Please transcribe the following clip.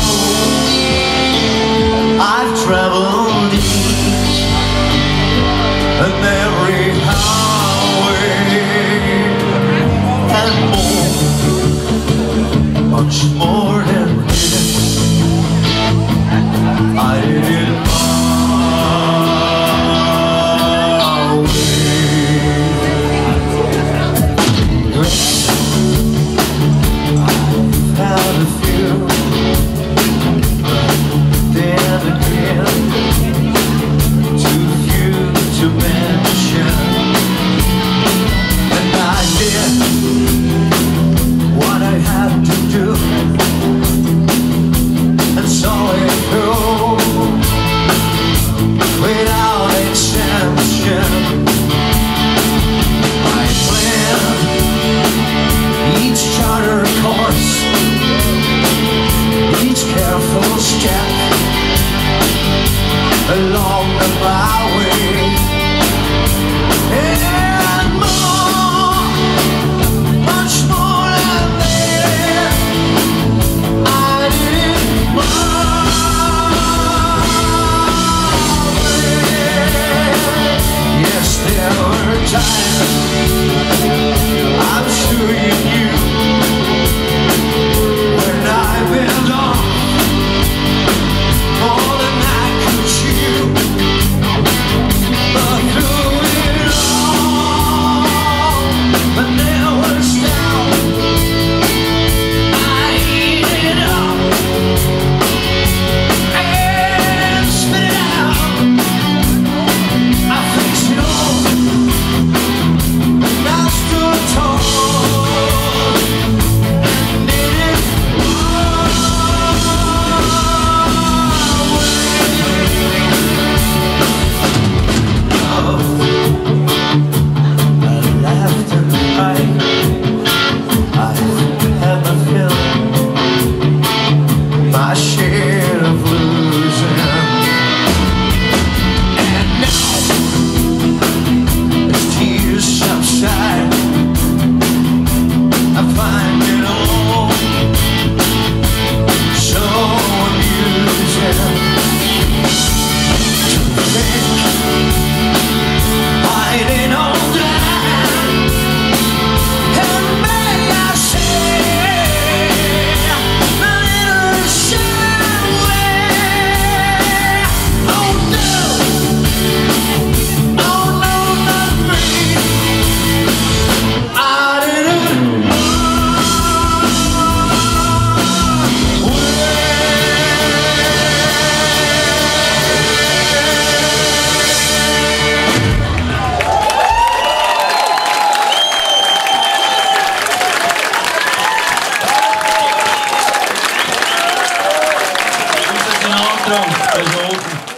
I've traveled each and every highway and more, much more than this. I did it my way. I've had a few, then again, too few to mention. And I did what I had to do, and saw it through without exemption. I planned each charter course, each careful step along the byway, and more, much more than that. I did my way. Yes, there were times, I'm sure you knew, when I went on more than I could chew. But through it all, when there was doubt, I ate it up and spit it out. I fixed it all, and I stood tall and did it I laughed and cried. I've had my fill, my share of losing. And now, as tears subside, I find it all so amusing to think I didn't know that. And may I say, my little way. Oh no, oh no, not me. I didn't Aandrang bij zijn ogen.